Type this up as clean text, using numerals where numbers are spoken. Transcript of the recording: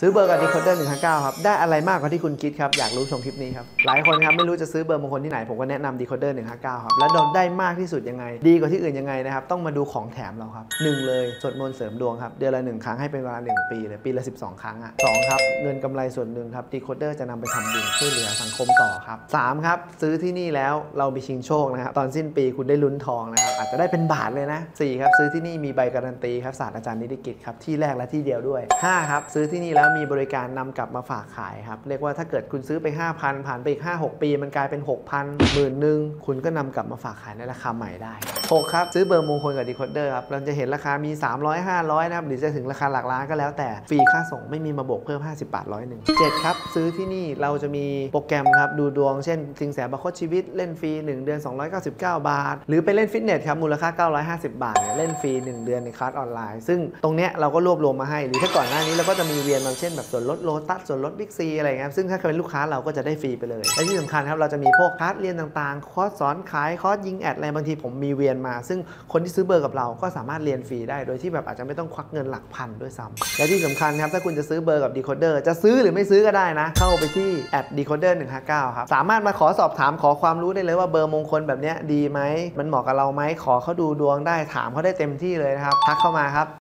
ซื้อเบอร์กับ Decoder 159ครับได้อะไรมากกว่าที่คุณคิดครับอยากรู้ชมคลิปนี้ครับหลายคนครับไม่รู้จะซื้อเบอร์มงคลที่ไหนผมก็แนะนำ Decoder 159ครับแล้วโดนได้มากที่สุดยังไงดีกว่าที่อื่นยังไงนะครับต้องมาดูของแถมเราครับ1เลยสวดมนต์เสริมดวงครับเดือนละ1ครั้งให้เป็นเวลา1ปีเลยปีละ12ครั้งอ่ะ2ครับเงินกำไรส่วนหนึ่งครับ Decoder จะนำไปทำบุญช่วยเหลือสังคมต่อครับ3ครับซื้อที่นี่แล้วเรามีชิงโชคนะครับตอนสิ้นปีคุณได้ลุ้นทองนะครับอาจจะได้เป็นบาทเลยนะ4ครับซื้อที่นี่มีใบการันตีครับศาสตราจารย์นิติกิจครับที่แรกและที่เดียวด้วย5ครับซื้อที่นี่แล้วมีบริการนำกลับมาฝากขายครับเรียกว่าถ้าเกิดคุณซื้อไป 5,000 ผ่านไปอีก 5-6 ปีมันกลายเป็น 6,000 10,000คุณก็นำกลับมาฝากขายในราคาใหม่ได้6ครับซื้อเบอร์มงคลกับ Decoder ครับเราจะเห็นราคามี300 500นะครับหรือจะถึงราคาหลักล้านก็แล้วแต่ฟรีค่าส่งไม่มีมาบวกเพิ่ม50 บาท100 7ครับซื้อที่นี่เราจะมีโปรแกรมครับดูดวงเช่นสิงแสบาคตชีวิตเล่นฟรี1เดือน299 บาทหรือไปเล่นฟิตเนสครับมูลค่า950 บาทเล่นฟรี1เดือนในคลาสออนไลน์ซึ่งตรงเนี้ยเราก็รวบรวมมาให้หรือถ้าก่อนหน้านี้เราก็จะมีเวียนบางเช่นแบบส่วนลดโลตัสส่วนลดบิ๊กซีอะไรเงี้ยซึ่งถ้าเป็นลูกค้าเราก็จะได้ฟรีไปเลยและที่สำคัญครับเราจะมีพวกคลาสเรียนต่างๆคอร์สสอนขายคอร์สยิงแอดอะไรบางทีผมมีเวียนมาซึ่งคนที่ซื้อเบอร์กับเราก็สามารถเรียนฟรีได้โดยที่แบบอาจจะไม่ต้องควักเงินหลักพันด้วยซ้ำและที่สำคัญครับถ้าคุณจะซื้อเบอร์กับ Decoder จะซื้อหรือไม่ซื้อก็ได้นะเข้าไปที่ @decoder 159ครับสามารถมาขอสอบถามขอความรู้ได้เลยว่าเบอร์มงคลแบบนี้ดีไหมมันเหมาะกับเราไหมขอเขาดูดวงได้ถามเขาได้เต็มที่เลยนะครับทักเข้ามาครับ